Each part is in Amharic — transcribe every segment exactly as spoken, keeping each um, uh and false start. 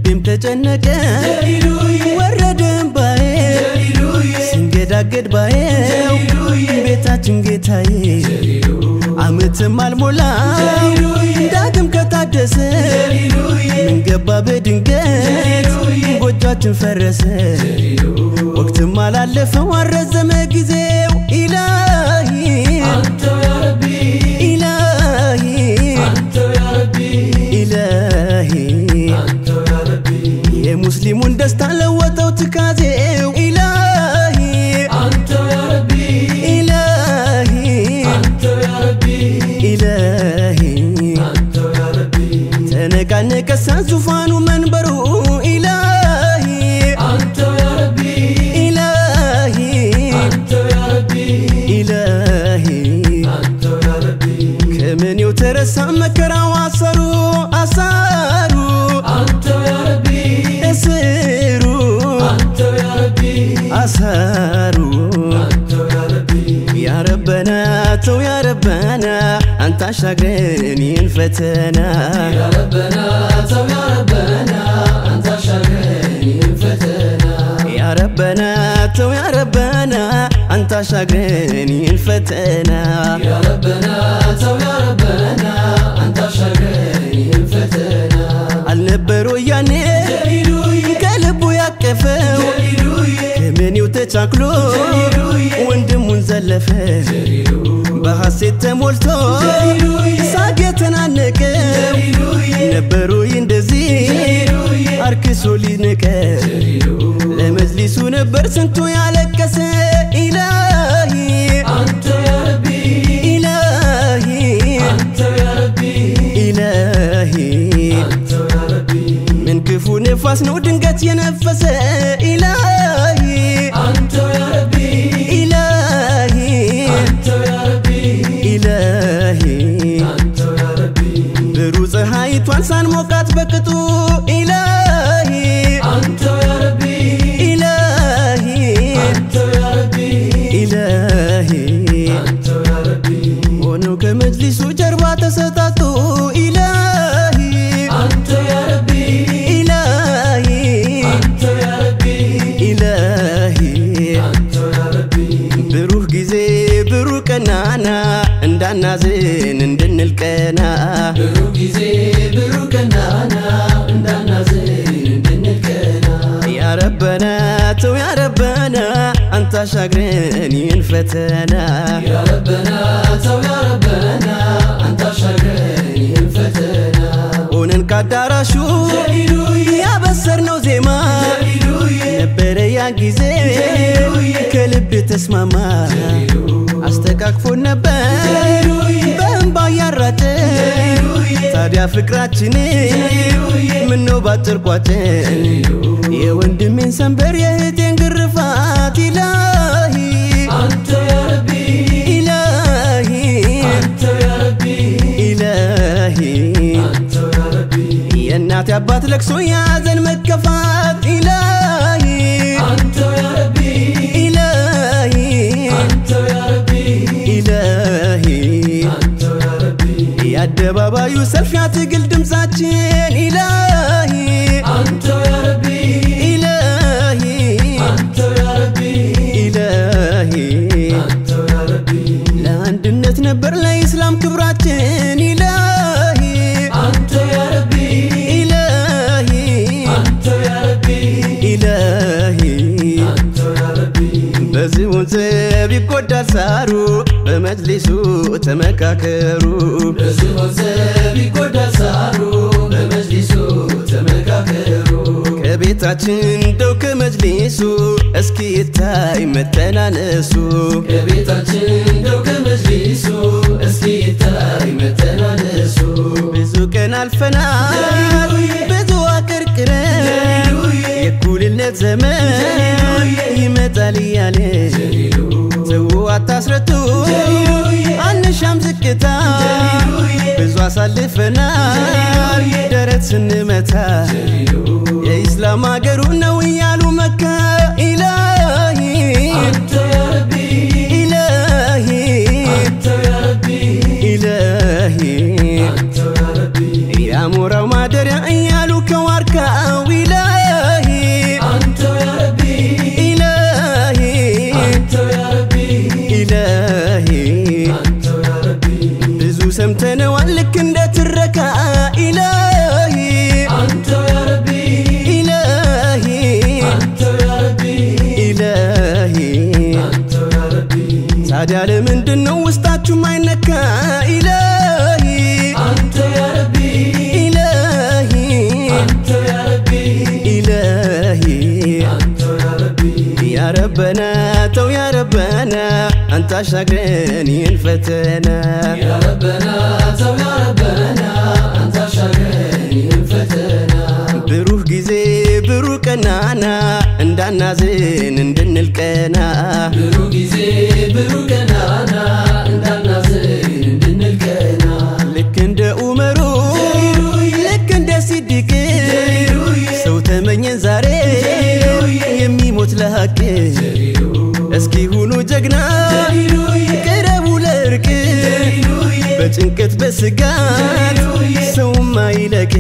ልቤም ተጨነቀ ወረደም ባዬ ሲንገዳገድ ባዬ ቤታችን ጌታዬ አመትም አልሞላው ዳግም ከታደሰ ምን ገባ በድንገት ጎጆአችን ፈረሰ ወቅትም አላለፈው አረዘመ ጊዜው ኢላሂ አንተ ያ ረቢ ኢላሂ አንተ ያ ረቢ ኢላሂ አንተ ያ ረቢ የሙስሊሙን ደስታ ለወጠው ትካዜው ኢላሂ አንተ ያ ረቢ ኢላሂ አንተ ያ ረቢ ኢላሂ አንተ ያ ረቢ ተነቃነቀ ዙፋኑ መንበሩ ኢላሂ አንተ ያ ረቢ ኢላሂ አንተ ያ ረቢ ኢላሂ አንተ ያ ረቢ ከመኔው ተረሳ መከራው አሰሩ አሳሩ አንተ ያ ረቢ እስሩ አንተ ያ ረቢ አሳሩ አንተ ያ ረቢ ያ ረበና ተው ያ ረበና አንተ አሻግረን ይህን ፈተና ያ ረበና ተው ያ ረበና አንተ አሻግረን ይህን ፈተና ያ ረበና ተው ያ ረበና አንተ አሻግረን ይህን ፈተና ያ ረበና ተው ያ ረበና አንተ አሻግረን ይህን ፈተና አልነበሩ ያኔ ከልቡ ያቀፈው ከመኔው ተቻክሎ ወንድሙን ዘለፈ በሐሴት ተሞልቶ ሳቅ የተናነቀው ነበሩ እንደዚህ አርክሶ ሊነቀ ለመጅሊሱ ነበር ስንቱ ያለቀሰ ኢላሂ አንተ ያ ረቢ ኢላሂ አንተ ያ ረቢ ኢላሂ አንተ ያ ረቢ ምን ክፉ ነፋስ ነው ድንገት የነፈሰ ኢላሂ አንተ ያ ረቢ ኢላሂ አንተ ያ ረቢ ኢላሂ አንተ ያ ረቢ ብሩ ፀሐይቷን ሳንሞቃት በቅጡ ኢላሂ አንተ ያ ረቢ ኢላሂ አንተ ያ ረቢ ኢላሂ አንተ ያ ረቢ ሆነው ከመጅሊሱ ጀርባ ተሰጣጡ ኢላሂ አንተ ያ ረቢ ኢላሂ አንተ ያ ረቢ ኢላሂ አንተ ያ ረቢ ብሩህ ጊዜ ብሩህ ቀናና እንዳናዝን እንድንልቀና ብሩህ ጊዜ ብሩህ ቀናና እንዳናዝን እንድንልቀና ያ ረበና ተው ያ ረበና አንተ አሻግረን ይህን ፈተና ያ ረበና ተው ያ ረበና አንተ አሻግረን ይህን ፈተና ሆነን ካዳራሹ ያበሰርነው ዜማ ነበረ ያ ጊዜ ከልብ ተስማማ አስተቃቅፎ ነበር በእንባ ያራጨ ታዲያ ፍቅራችን ምነው ባጭር ቋጨን የወንድሜን ሰንበር የእህቴን ግርፋት ኢላሂ አንተ ያ ረቢ ኢላሂ አንተ ያ ረቢ ኢላሂ አንተ ያ ረቢ የእናት አባት ለቅሶ ያዘን መከፋት ኢላሂ አንተ ያ ረቢ ኢላሂ አንተ ያ ረቢ ኢላሂ አንተ ያ ረቢ የአደባባዩ ሰልፍ ያትግል ድምፃችን ኢላሂ አንተ ያ ረቢ ኢላሂ አንተ ያ ረቢ ኢላሂ አንተ ያ ረቢ ለአንድነት ነበር ለኢስላም ክብራችን ኢላሂ አንተ ያ ረቢ ኢላሂ አንተ ያ ረቢ ኢላሂ አንተ ያ ረቢ በዚሁን ዘብ ይጎዳል ሳሩ በመጅሊሱ ተመካከሩ በዚሁን ዘብ ይጎዳል ሳሩ በመጅሊሱ ተመካከሩ ከቤታችን ደው ከመጅሊሱ እስኪ ይታይ መተናነሱ ከቤታችን ደው ከመጅሊሱ እስኪ ይታይ መተናነሱ ብዙ ቀን አልፈናል ብዙ አቀርቅረን የኩልነት ዘመን ይመጣል እያለ ተው አታስረቱ አንሻም ዝቅታ ብዙ አሳልፈናል ደረት ስንመታ የኢስላም አገሩ ነው እያሉ መካ ኢላሂ አንተ ያ ረቢ ኢላሂ አንተ ያ ረቢ ኢላሂ አንተ ያ ረቢ ያሞራው ማደሪያ እያሉ ከዋርካው ያንተነው ልክ እንደ ትረካ ኢላሂ አንተ ያ ረቢ ኢላሂ አንተ ያ ረቢ ኢላሂ አንተ ያ ረቢ ታዲያ ለምንድነው ውስጣችሁ ማይነካ ኢላሂ አንተ ያ ረቢ ኢላሂ አንተ ያ ረቢ ኢላሂ አንተ ያ ረቢ ያ ረበና ተው ያ ረበና አንተ አሻግረን ይህን ፈተና ያ ረበና ተው ያ ረበና አንተ አሻግረን ይህን ፈተና ብሩህ ጊዜ ብሩህ ቀናና እንዳናዝን እንድንልቀና ብሩህ ጊዜ ብሩህ ቀናና እንዳናዝን እንድንልቀና ልክ እንደ ዑመሩ ልክ እንደ ሲዲቅ ሰው ተመኘን ዛሬ የሚሞት ለሐቅ እስኪ ሁኑ ጀግና ቅረቡ ለእርቅ በጭንቀት በስጋት ሰውማ ይለቅ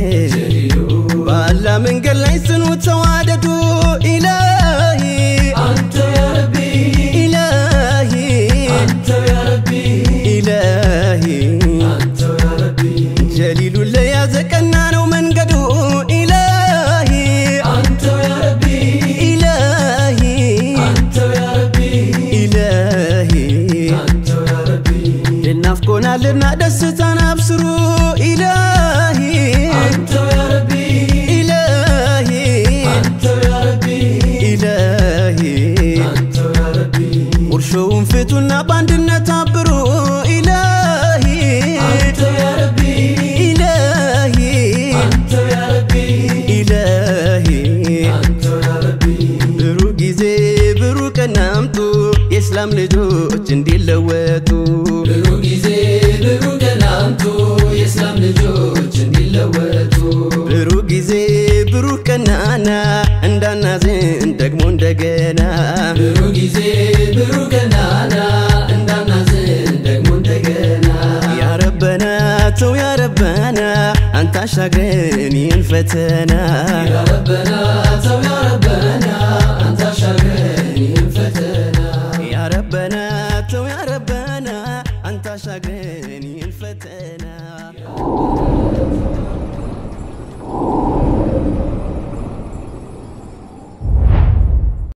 በአላህ መንገድ ላይ ጽኑ ተዋደዱ ኢላሂ አንተ ያ ረቢ ኢላሂ አንተ ያ ረቢ ኢላሂ አንተ ያ ረቢ ጀሊሉን ለያዘ ቀና ነው መንገዱ ኢላሂ አንተ ያ ረቢ ኢላሂ አንተ ያ ረቢ ኢላሂ አንተ ያ ረቢ ልናፍቆናልና ደስታን አብስሩ ኢላሂ አንተ ያ ረቢ ኢላሂ አንተ ያ ረቢ ኢላሂ አንተ ያ ረቢ ቁርሾውን ፍቱና በአንድነት አብሩ ኢላሂ አንተ ያ ረቢ ኢላሂ አንተ ያ ረቢ ኢላሂ አንተ ያ ረቢ ብሩህ ጊዜ ብሩህ ቀን አምጡ የእስላም ልጆች እንዲለወጡ ብሩህ ጊዜ ብሩህ ቀን አምጡ የእስላም ልጆች እንዲለወጡ ብሩህ ጊዜ ብሩህ ቀናና እንዳናዝን ደግሞ እንደገና ብሩህ ጊዜ ብሩህ ቀናና እንዳናዝን ደግሞ እንደገና ያ ረበና ተው ያ ረበና አንተ አሻግረን ይህን ፈተና ያ ረበና